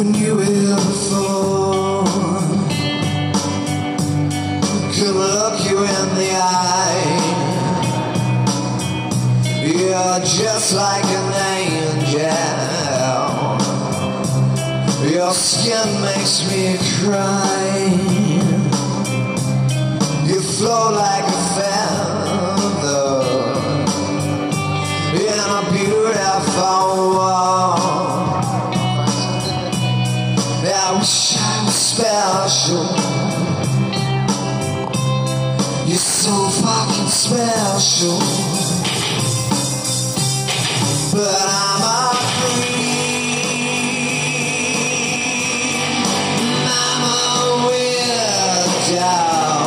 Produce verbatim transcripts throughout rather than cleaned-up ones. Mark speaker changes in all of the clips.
Speaker 1: you here before. Could look you in the eye. You're just like an angel. Your skin makes me cry. You flow like a feather in a beautiful world. I wish I was special. You're so fucking special. But I'm a creep, I'm a weirdo.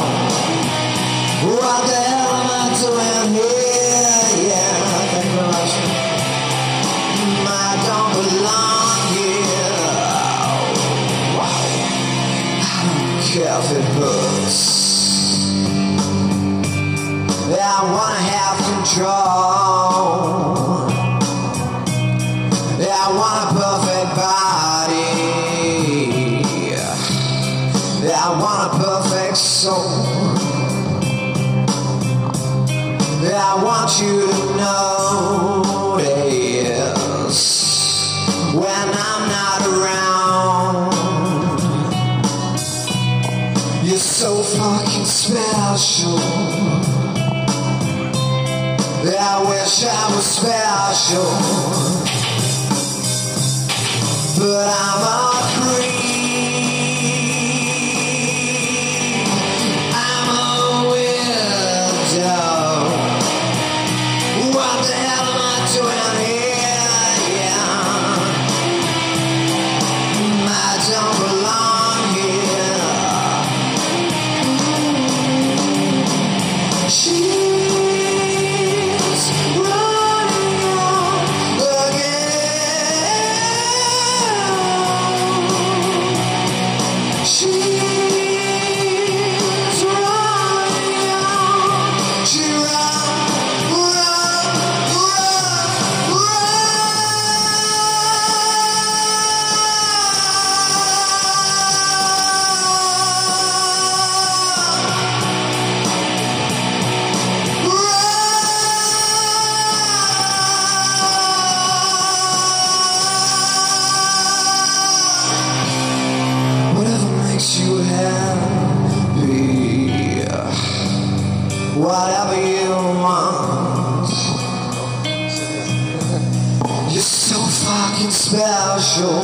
Speaker 1: What the hell am I doing here? Yeah, thank you very much. I don't belong here. Wow. I don't care if it hurts. I wanna have control. I want a perfect body. I want a perfect soul. I want you to notice when I'm not around. You're so fucking special. I wish I was special. But I'm a creep, I'm a weirdo. What the hell am I doing here? Yeah, I don't belong here. She's running out again. She's running out. She run, run, run, whatever makes you happy, whatever you want. You're so fucking special.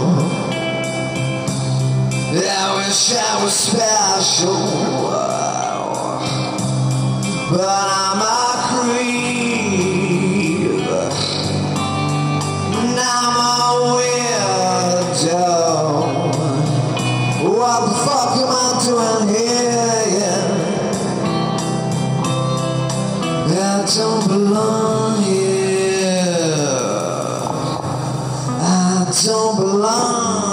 Speaker 1: I wish I was special. But I'm a creep, and I'm a weirdo. What the fuck am I doing here? Yeah, I don't belong here. I don't belong.